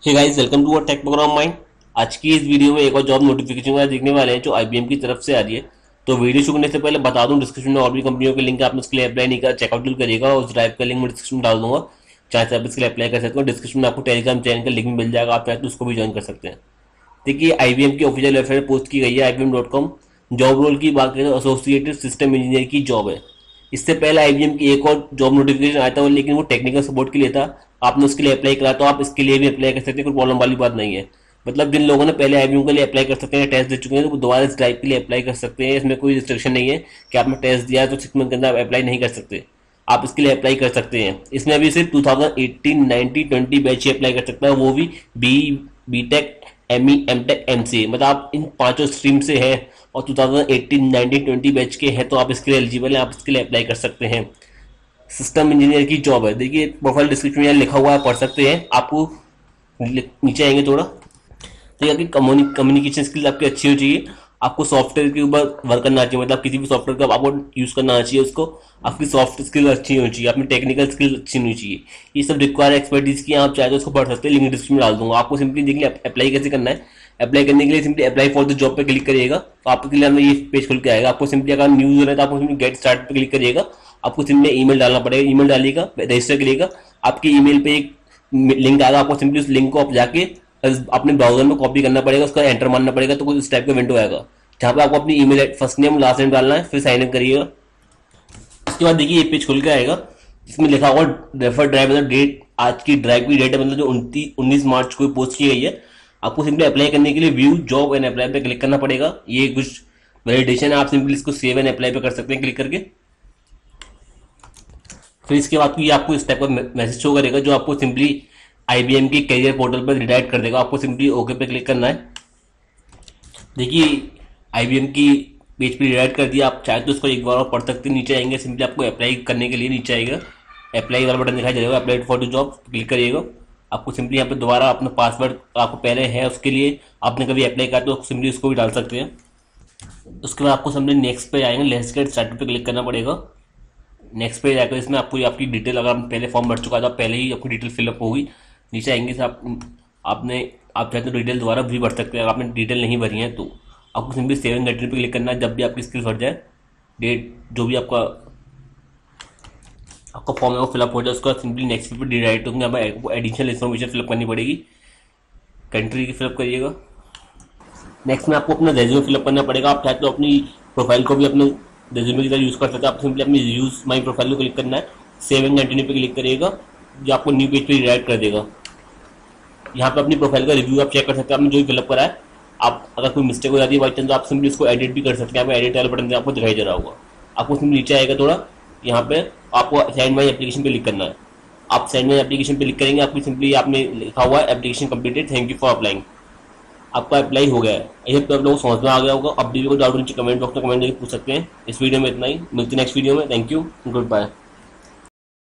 Hey guys, welcome to our tech program mind. आज की इस वीडियो में एक और जॉब नोटिफिकेशन देखने वाले हैं जो आईबीएम की तरफ से आ रही है। तो वीडियो शुरू करने से पहले बता दूं, डिस्क्रिप्शन में और भी कंपनियों के लिंक है, आपने उसके लिए अप्लाई नहीं करा चेकआउट करिएगा, उस ड्राइव का लिंक मैं डिस्क्रिप्शन में डाल दूंगा। चाहे तो आप इसके लिए अप्लाई कर सकते हो। डिस्क्रिप्शन में आपको टेलीग्राम चैनल का लिंक भी मिल जाएगा, आप चाहे तो उसको भी ज्वाइन कर सकते हैं। देखिए, आईबीएम की ऑफिशियल वेबसाइट पोस्ट की गई है ibm.com। जॉब रोल की बात करें तो एसोसिएटेड सिस्टम इंजीनियर की जॉब है। इससे पहले आईबीएम की एक और जॉब नोटिफिकेशन आया था, लेकिन वो टेक्निकल सपोर्ट के लिए था। आपने उसके लिए अप्लाई करा तो आप इसके लिए भी अप्लाई कर सकते हैं, कोई प्रॉब्लम वाली बात नहीं है। मतलब जिन लोगों ने पहले आईबीएम के लिए अप्लाई कर सकते हैं, टेस्ट दे चुके हैं, तो वो दोबारा इस ड्राइव के लिए अप्लाई कर सकते हैं। इसमें कोई रिस्ट्रिक्शन नहीं है कि आपने टेस्ट दिया है तो 6 मंथ के अंदर अप्लाई नहीं कर सकते। आप इसके लिए अप्लाई कर सकते हैं। इसमें अभी सिर्फ 2018, 19, 20 बैच ही अप्लाई कर सकता है, वो भी B Tech, ME, MTech, MCA, मतलब आप इन पांचों स्ट्रीम से हैं और 2018, 19, 20 बैच के हैं तो आप इसके लिए एलिजिबल हैं, आप इसके लिए अप्लाई कर सकते हैं। सिस्टम इंजीनियर की जॉब है। देखिए, प्रोफाइल डिस्क्रिप्शन में लिखा हुआ है, पढ़ सकते हैं। आपको नीचे आएंगे थोड़ा, तो आपकी कम्युनिकेशन स्किल्स आपकी अच्छी हो चाहिए। आपको सॉफ्टवेयर के ऊपर वर्क करना चाहिए, मतलब किसी भी सॉफ्टवेयर का आपको यूज करना आना चाहिए उसको। आपकी सॉफ्ट स्किल अच्छी होनी चाहिए, अपनी टेक्निकल स्किल अच्छी होनी चाहिए। ये सब रिक्वायर एक्सपर्टीज की, आप चाहे तो उसको पढ़ सकते हैं, लिंक डिस्क्रिप्शन में डाल दूंगा। आपको सिंपली देखिए अप्लाई कैसे करना है। अप्लाई करने के लिए simply apply for the job पे क्लिक करिएगा, तो आपके लिए ये पेज खुल के आएगा। आपको सिंपली अगर न्यूज है तो आपको सिंपली गेट स्टार्ट पे क्लिक करिएगा। आपको सिंपली ईमेल डालना पड़ेगा, ईमेल डालिएगा, रजिस्टर करिएगा। आपके ईमेल पे एक लिंक आएगा, आपको सिंपली उस लिंक को आप जाके अपने ब्राउजर में कॉपी करना पड़ेगा, उसका एंटर मारना पड़ेगा, तो कुछ इस टाइप का विंडो आएगा जहां पे आपको अपनी email first name last name डालना है, फिर साइन इन करिएगा। उसके बाद देखिए ये पेज खुल के आएगा, जिसमें लिखा होगा रेफर ड्राइव, मतलब डेट, आज की ड्राइव की डेट है, मतलब जो 19 मार्च को पोस्ट की गई है। आपको सिंपली अप्लाई करने के लिए व्यू जॉब एंड अप्लाई पे क्लिक करना पड़ेगा। ये कुछ वैलिडेशन है, आप सिंपली इसको सेव एंड अप्लाई पे कर सकते हैं क्लिक करके। फिर इसके बाद ये आपको इस टाइप का मैसेज शो करेगा, जो आपको सिंपली आईबीएम के करियर पोर्टल पर रिडायरेक्ट कर देगा। आपको सिंपली ओके पे क्लिक करना है। देखिए, आईबीएम की पेज पे रिडायरेक्ट कर दिया। आप चाहे तो इसको एक बार और पढ़ सकते हैं। नीचे आएंगे, सिंपली आपको अप्लाई करने के लिए नीचे आएगा, अप्लाई वाला बटन दिखाई देगा, apply for the job click करिएगा। आपको सिंपली यहाँ पे दोबारा अपना पासवर्ड आपको पहले है उसके लिए आपने कभी अप्लाई किया तो सिंपली उसको भी डाल सकते हैं। उसके बाद आपको सिंपली नेक्स्ट पे आएंगे, लेट्स गेट स्टार्टेड पे क्लिक करना पड़ेगा। नेक्स्ट पे जाकर इसमें आपको आपकी डिटेल, अगर आप पहले फॉर्म भर चुका था पहले ही आपकी डिटेल फिलअप होगी। नीचे आएंगे से आप चाहे तो डिटेल दोबारा भी भर सकते हैं, अगर आपने डिटेल नहीं भरी है तो। आपको सिंपली सेव एंड गेट पे क्लिक करना है। जब भी आपकी स्किल भर जाए, डेट जो भी आपका फॉर्म है वो फिलअप हो जाए, उसका सिंपली नेक्स्ट पे डायरेक्ट होंगे। हमें एडिशनल इन्फॉर्मेशन फिलअप करनी पड़ेगी, कंट्री की फिलअप करिएगा। नेक्स्ट में आपको अपना रेज्यूमे फिलअप करना पड़ेगा। आप चाहे तो अपनी प्रोफाइल को भी अपने रेज्यूमे की तरह यूज कर सकते हैं। आप सिंपली अपनी यूज माई प्रोफाइल को क्लिक करना है, सेव एंड कंटिन्यू पे क्लिक करिएगा, जो आपको न्यू पेज पे रिडायरेक्ट कर देगा। यहाँ पे अपनी प्रोफाइल का रिव्यू आप चेक कर सकते हैं, आपने जो भी फिलअप करा है। आप अगर कोई मिस्टेक हो जाती है बाई चांस, तो आप सिंपली उसको एडिट भी कर सकते हैं। आपको एडिट वाला बटन आपको दिखाई दे रहा होगा। आपको सिंपली नीचे आएगा थोड़ा, यहाँ पे आपको सेंड माई एप्लीकेशन पे क्लिक करना है। आप सेंड माई एप्लीकेशन पे क्लिक करेंगे, आपको सिंपली आपने लिखा हुआ है application completed, thank you for applying. आपका अप्लाई हो गया है। ये तो आप लोगों को समझ में आ गया होगा। अब भी कोई डाउट नीचे कमेंट बॉक्स में कमेंट करके पूछ सकते हैं। इस वीडियो में इतना ही, मिलते हैं नेक्स्ट वीडियो में। Thank you, good bye.